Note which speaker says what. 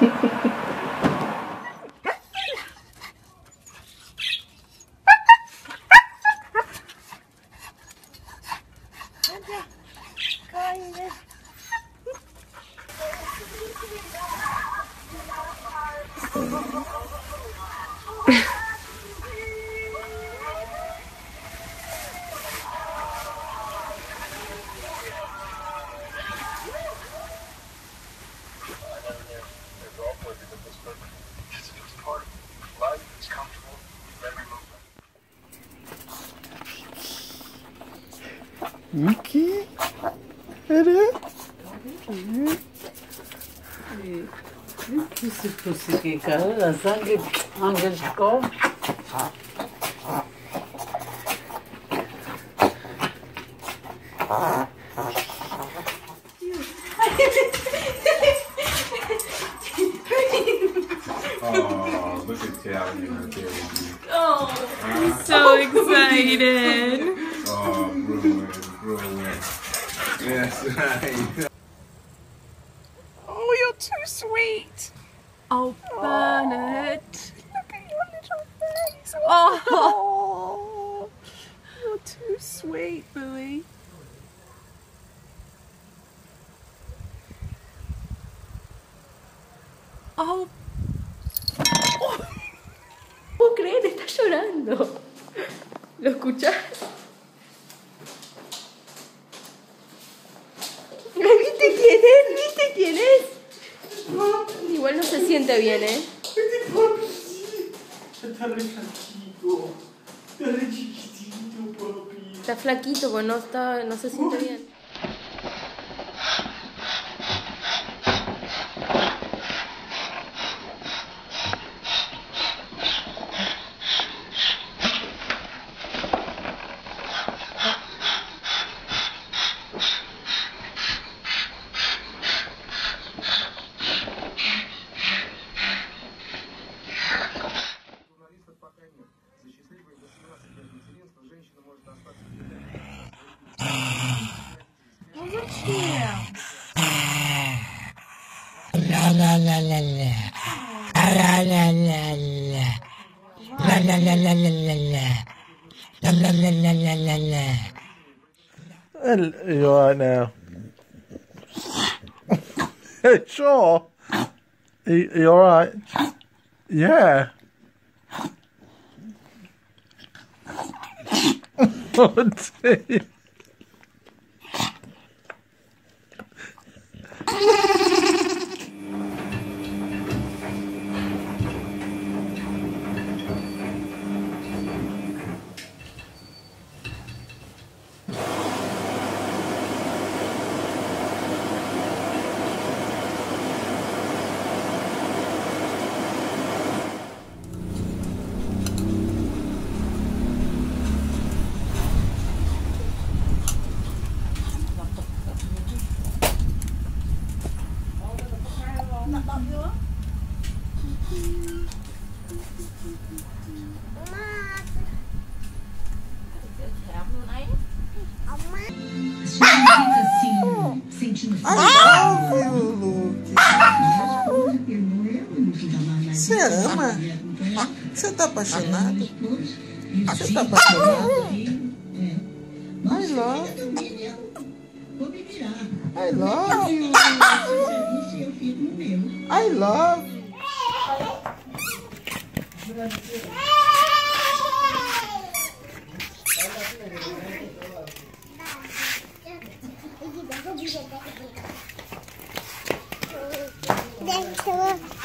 Speaker 1: Iki? Öyle?
Speaker 2: Pussy que cara, la sangre angelsko.
Speaker 1: Oh, look at Callie and her baby.
Speaker 3: Oh, I'm so excited.
Speaker 1: Oh, ruined. Yes, right.
Speaker 3: Oh, you're too sweet. Oh, Bernard.
Speaker 2: Look at your little face.
Speaker 3: Oh, you're too sweet, Billy. Oh.
Speaker 4: No puedo creer, está llorando. ¿Lo escuchás? ¿Viste quién es? ¿Viste quién es? Igual no se siente bien, ¿eh? Está flaquito, pues no se siente bien.
Speaker 2: La la la la la. La la la la. La la la la la la la. La la la la la la la.
Speaker 1: You alright now? Sure. You alright? Yeah. Oh dear.
Speaker 5: Você ama? Você tá apaixonado? Você tá apaixonado? I love you. I love you. I love you.
Speaker 6: Thank you.